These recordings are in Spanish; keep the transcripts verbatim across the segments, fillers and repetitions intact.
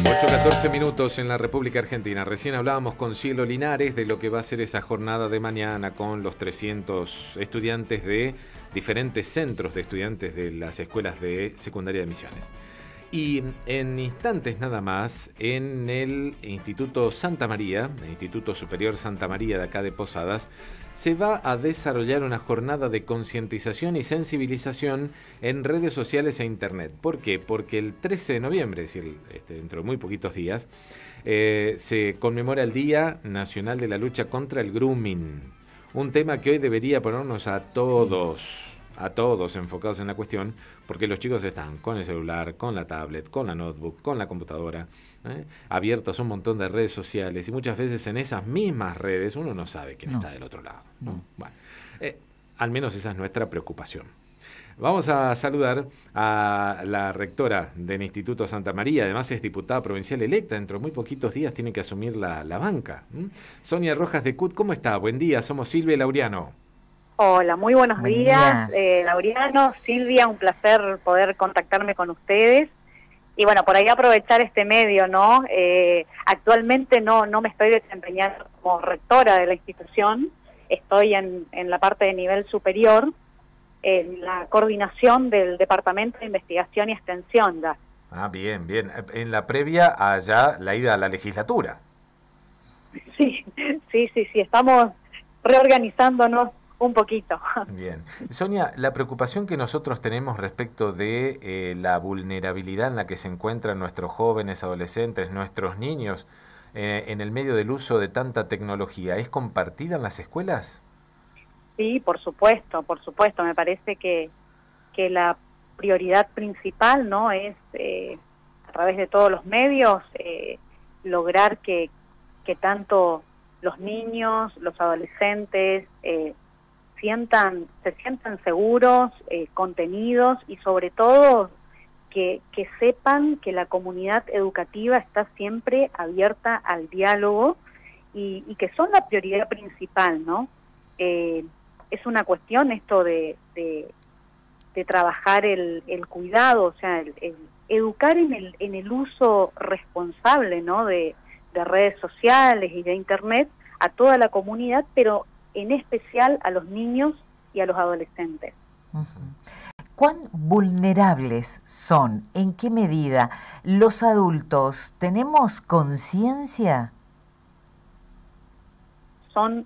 ocho catorce minutos en la República Argentina. Recién hablábamos con Cielo Linares de lo que va a ser esa jornada de mañana con los trescientos estudiantes de diferentes centros de estudiantes de las escuelas de secundaria de Misiones. Y en instantes nada más, en el Instituto Santa María, el Instituto Superior Santa María de acá de Posadas, se va a desarrollar una jornada de concientización y sensibilización en redes sociales e internet. ¿Por qué? Porque el trece de noviembre, es decir, este, dentro de muy poquitos días, eh, se conmemora el Día Nacional de la Lucha contra el Grooming. Un tema que hoy debería ponernos a todos... a todos enfocados en la cuestión, porque los chicos están con el celular, con la tablet, con la notebook, con la computadora, ¿eh? abiertos a un montón de redes sociales, y muchas veces en esas mismas redes uno no sabe quién no. está del otro lado, ¿no? No. Bueno, eh, al menos esa es nuestra preocupación. Vamos a saludar a la rectora del Instituto Santa María, además es diputada provincial electa, dentro de muy poquitos días tiene que asumir la, la banca. ¿Mm? Sonia Rojas de C U T, ¿cómo está? Buen día, somos Silvia y Laureano. Hola, muy buenos Buen días, día. eh, Laureano, Silvia, un placer poder contactarme con ustedes. Y bueno, por ahí aprovechar este medio, ¿no? Eh, actualmente no, no me estoy desempeñando como rectora de la institución, estoy en, en la parte de nivel superior, en la coordinación del Departamento de Investigación y Extensión. Ya. Ah, bien, bien. En la previa a ya la ida a la legislatura. Sí, sí, sí, sí, estamos reorganizándonos un poquito. Bien. Sonia, la preocupación que nosotros tenemos respecto de eh, la vulnerabilidad en la que se encuentran nuestros jóvenes, adolescentes, nuestros niños, eh, en el medio del uso de tanta tecnología, ¿es compartida en las escuelas? Sí, por supuesto, por supuesto. Me parece que, que la prioridad principal, ¿no?, es eh, a través de todos los medios eh, lograr que, que tanto los niños, los adolescentes, eh, sientan, se sientan seguros, eh, contenidos y sobre todo que, que sepan que la comunidad educativa está siempre abierta al diálogo y, y que son la prioridad principal, ¿no? Eh, es una cuestión esto de, de, de trabajar el, el cuidado, o sea, el, el educar en el, en el uso responsable, ¿no?, de, de redes sociales y de internet a toda la comunidad, pero en especial a los niños y a los adolescentes. Uh-huh. ¿Cuán vulnerables son? ¿En qué medida los adultos tenemos conciencia? Son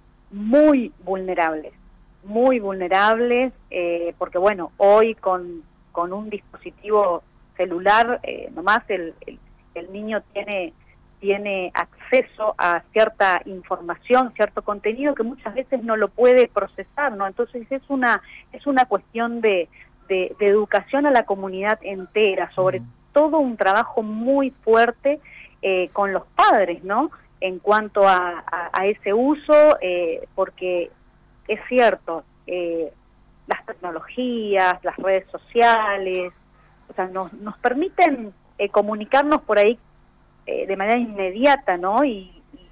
muy vulnerables, muy vulnerables, eh, porque bueno, hoy con, con un dispositivo celular, eh, nomás el, el, el niño tiene... tiene acceso a cierta información, cierto contenido que muchas veces no lo puede procesar, ¿no? Entonces es una es una cuestión de, de, de educación a la comunidad entera, sobre mm. todo un trabajo muy fuerte eh, con los padres, ¿no?, en cuanto a, a, a ese uso, eh, porque es cierto, eh, las tecnologías, las redes sociales, o sea, nos, nos permiten eh, comunicarnos por ahí de manera inmediata, ¿no?, y, y,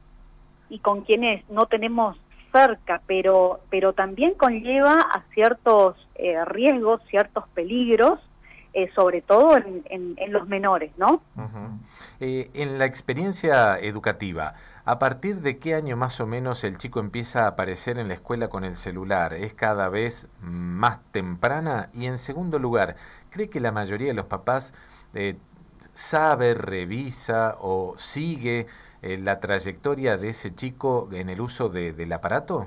y con quienes no tenemos cerca, pero, pero también conlleva a ciertos eh, riesgos, ciertos peligros, eh, sobre todo en, en, en los menores, ¿no? Uh-huh. Eh, en la experiencia educativa, ¿a partir de qué año más o menos el chico empieza a aparecer en la escuela con el celular? ¿Es cada vez más temprana? Y en segundo lugar, ¿cree que la mayoría de los papás eh, sabe, revisa o sigue eh, la trayectoria de ese chico en el uso de, del aparato?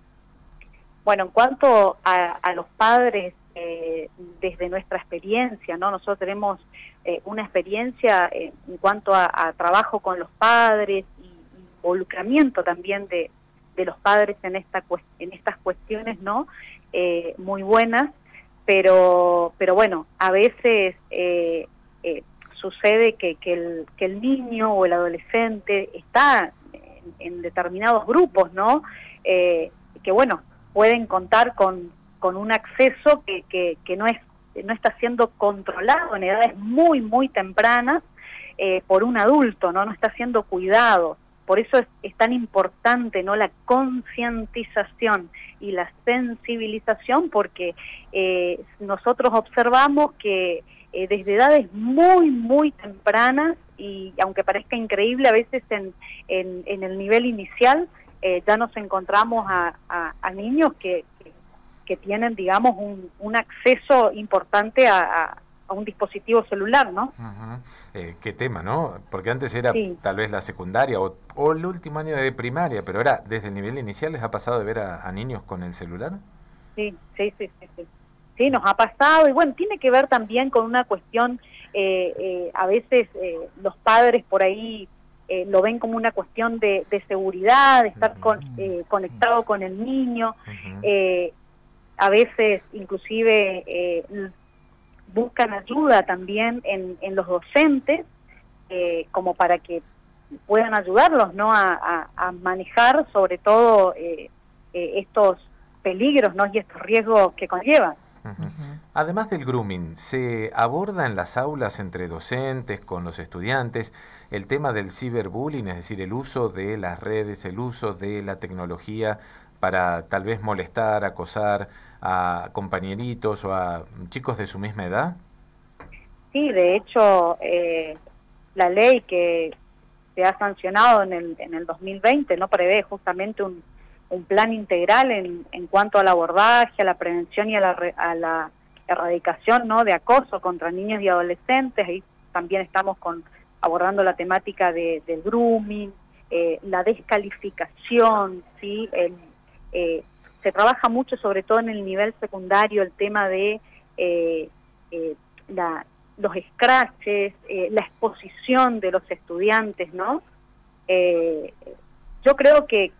Bueno, en cuanto a, a los padres, eh, desde nuestra experiencia, ¿no? Nosotros tenemos eh, una experiencia eh, en cuanto a, a trabajo con los padres y involucramiento también de, de los padres en, esta, en estas cuestiones, ¿no? Eh, muy buenas, pero, pero bueno, a veces... Eh, eh, sucede que, que, el, que el niño o el adolescente está en, en determinados grupos, ¿no? Eh, que, bueno, pueden contar con, con un acceso que, que, que no, es, no está siendo controlado en edades muy, muy tempranas eh, por un adulto, ¿no? No está siendo cuidado. Por eso es, es tan importante, ¿no?, la concientización y la sensibilización, porque eh, nosotros observamos que Eh, desde edades muy, muy tempranas y aunque parezca increíble, a veces en, en, en el nivel inicial eh, ya nos encontramos a, a, a niños que, que, que tienen, digamos, un, un acceso importante a, a, a un dispositivo celular, ¿no? Uh-huh. eh, qué tema, ¿no? Porque antes era sí. tal vez la secundaria o, o el último año de primaria, pero ahora desde el nivel inicial les ha pasado de ver a, a niños con el celular. Sí, sí, sí, sí, sí. Sí, nos ha pasado, y bueno, tiene que ver también con una cuestión, eh, eh, a veces eh, los padres por ahí eh, lo ven como una cuestión de, de seguridad, de estar con, eh, conectado sí. con el niño, uh-huh. eh, a veces inclusive eh, buscan ayuda también en, en los docentes, eh, como para que puedan ayudarlos, ¿no?, a, a, a manejar sobre todo eh, eh, estos peligros, ¿no?, y estos riesgos que conllevan. Uh-huh. Uh-huh. Además del grooming, ¿se aborda en las aulas entre docentes, con los estudiantes, el tema del ciberbullying, es decir, el uso de las redes, el uso de la tecnología para tal vez molestar, acosar a compañeritos o a chicos de su misma edad? Sí, de hecho, eh, la ley que se ha sancionado en el, en el dos mil veinte no prevé justamente un un plan integral en, en cuanto al abordaje, a la prevención y a la, a la erradicación, ¿no?, de acoso contra niños y adolescentes. Ahí también estamos con abordando la temática de, del grooming, eh, la descalificación, ¿sí? El, eh, se trabaja mucho, sobre todo en el nivel secundario, el tema de eh, eh, la, los scratches, eh, la exposición de los estudiantes, ¿no? Eh, yo creo que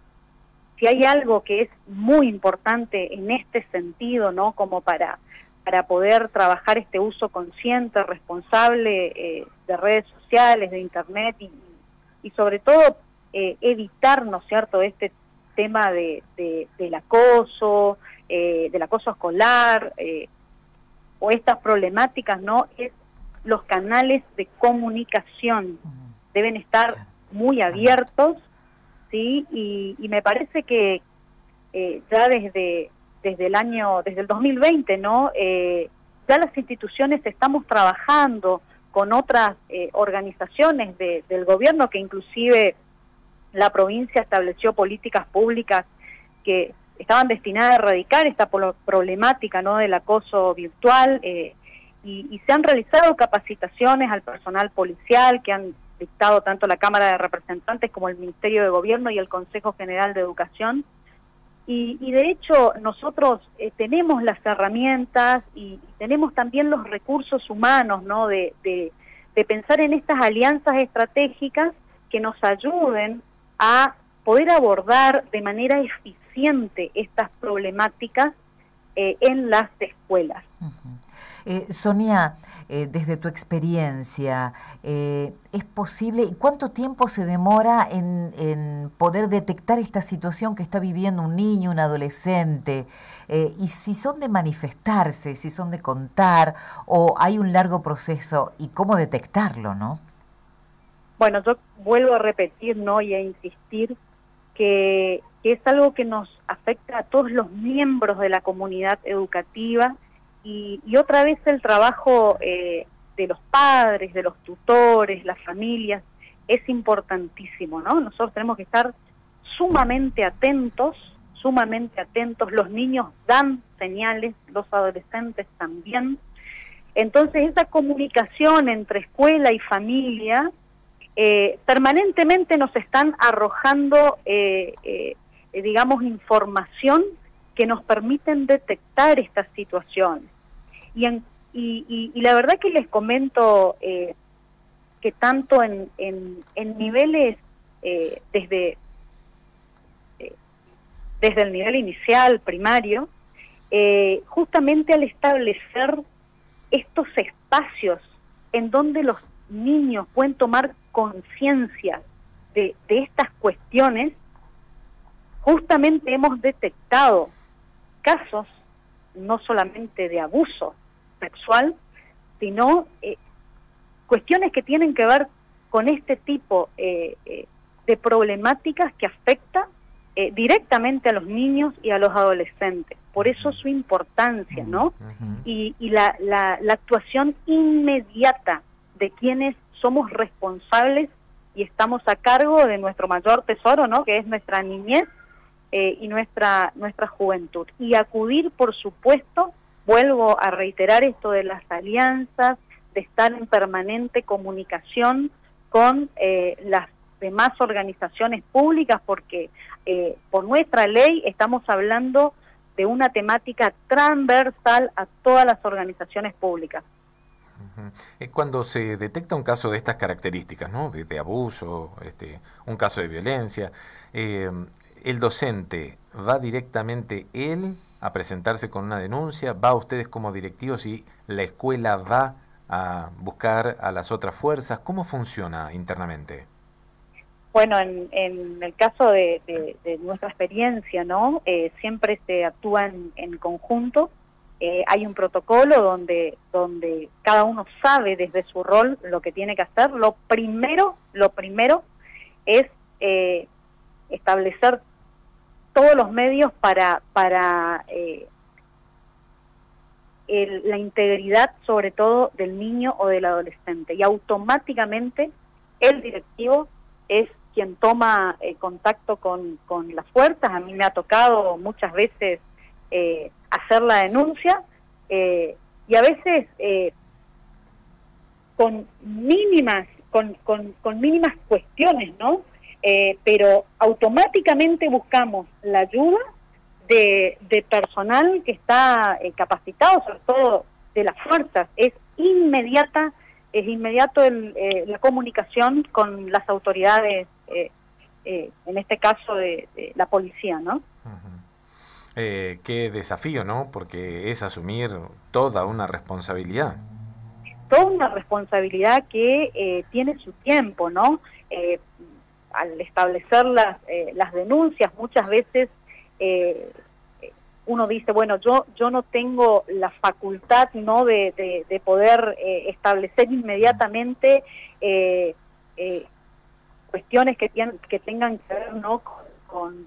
si hay algo que es muy importante en este sentido, ¿no?, como para, para poder trabajar este uso consciente, responsable eh, de redes sociales, de internet y, y sobre todo eh, evitar, ¿no es cierto?, este tema de, de, del acoso, eh, del acoso escolar eh, o estas problemáticas, ¿no?, es los canales de comunicación deben estar muy abiertos. Sí, y, y me parece que eh, ya desde desde el año, desde el dos mil veinte, ¿no? Eh, ya las instituciones estamos trabajando con otras eh, organizaciones de, del gobierno, que inclusive la provincia estableció políticas públicas que estaban destinadas a erradicar esta problemática, ¿no?, del acoso virtual, eh, y, y se han realizado capacitaciones al personal policial que han dictado tanto la Cámara de Representantes como el Ministerio de Gobierno y el Consejo General de Educación, y, y de hecho nosotros eh, tenemos las herramientas y, y tenemos también los recursos humanos, ¿no?, de, de, de pensar en estas alianzas estratégicas que nos ayuden a poder abordar de manera eficiente estas problemáticas eh, en las escuelas. Uh-huh. Eh, Sonia, eh, desde tu experiencia, eh, ¿es posible? ¿Cuánto tiempo se demora en, en poder detectar esta situación que está viviendo un niño, un adolescente? Eh, y si son de manifestarse, si son de contar, o hay un largo proceso, y cómo detectarlo, ¿no? Bueno, yo vuelvo a repetir, ¿no?, y a insistir que, que es algo que nos afecta a todos los miembros de la comunidad educativa. Y, y otra vez el trabajo eh, de los padres, de los tutores, las familias, es importantísimo, ¿no? Nosotros tenemos que estar sumamente atentos, sumamente atentos. Los niños dan señales, los adolescentes también. Entonces esa comunicación entre escuela y familia eh, permanentemente nos están arrojando, eh, eh, digamos, información que nos permiten detectar estas situaciones. Y, en, y, y, y la verdad que les comento eh, que tanto en, en, en niveles eh, desde, eh, desde el nivel inicial, primario, eh, justamente al establecer estos espacios en donde los niños pueden tomar conciencia de, de estas cuestiones, justamente hemos detectado casos no solamente de abuso sexual, sino eh, cuestiones que tienen que ver con este tipo eh, eh, de problemáticas que afectan eh, directamente a los niños y a los adolescentes. Por eso su importancia, ¿no? Uh-huh. Y, y la, la, la actuación inmediata de quienes somos responsables y estamos a cargo de nuestro mayor tesoro, ¿no? Que es nuestra niñez eh, y nuestra, nuestra juventud. Y acudir, por supuesto, vuelvo a reiterar esto de las alianzas, de estar en permanente comunicación con eh, las demás organizaciones públicas, porque eh, por nuestra ley estamos hablando de una temática transversal a todas las organizaciones públicas. Cuando se detecta un caso de estas características, ¿no? de, de abuso, este, un caso de violencia, eh, ¿el docente va directamente él a presentarse con una denuncia? ¿Va a ustedes como directivos y la escuela va a buscar a las otras fuerzas? ¿Cómo funciona internamente? Bueno, en, en el caso de, de, de nuestra experiencia, ¿no? Eh, siempre se actúa en, en conjunto. Eh, hay un protocolo donde, donde cada uno sabe desde su rol lo que tiene que hacer. Lo primero, lo primero es eh, establecer todos los medios para, para eh, el, la integridad, sobre todo, del niño o del adolescente. Y automáticamente el directivo es quien toma eh, contacto con, con las fuerzas. A mí me ha tocado muchas veces eh, hacer la denuncia eh, y a veces eh, con mínimas con, con, con mínimas cuestiones, ¿no? Eh, pero automáticamente buscamos la ayuda de, de personal que está eh, capacitado, sobre todo de las fuerzas. Es inmediata, es inmediato el, eh, la comunicación con las autoridades, eh, eh, en este caso de, de la policía, ¿no? Uh-huh. Eh, qué desafío, ¿no? Porque es asumir toda una responsabilidad. Toda una responsabilidad que eh, tiene su tiempo, ¿no? Eh, al establecer las, eh, las denuncias, muchas veces eh, uno dice, bueno, yo yo no tengo la facultad, ¿no?, de, de, de poder eh, establecer inmediatamente eh, eh, cuestiones que, tienen, que tengan que ver, ¿no?, con, con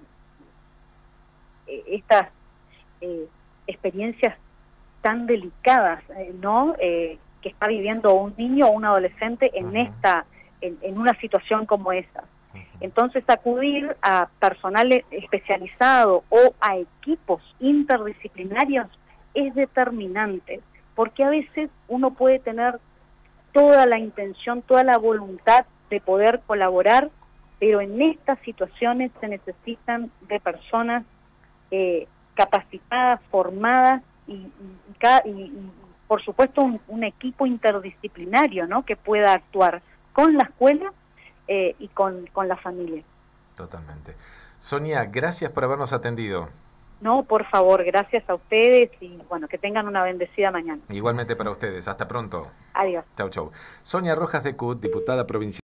eh, estas eh, experiencias tan delicadas, eh, ¿no?, eh, que está viviendo un niño o un adolescente en uh-huh. esta en, en una situación como esa. Uh-huh. Entonces, acudir a personal especializado o a equipos interdisciplinarios es determinante, porque a veces uno puede tener toda la intención, toda la voluntad de poder colaborar, pero en estas situaciones se necesitan de personas eh, capacitadas, formadas y, y, y, y por supuesto un, un equipo interdisciplinario, ¿no?, que pueda actuar con la escuela eh, y con, con la familia. Totalmente. Sonia, gracias por habernos atendido. No, por favor, gracias a ustedes y bueno, que tengan una bendecida mañana. Igualmente Gracias. Para ustedes. Hasta pronto. Adiós. Chau, chau. Sonia Rojas de C U T, diputada provincial.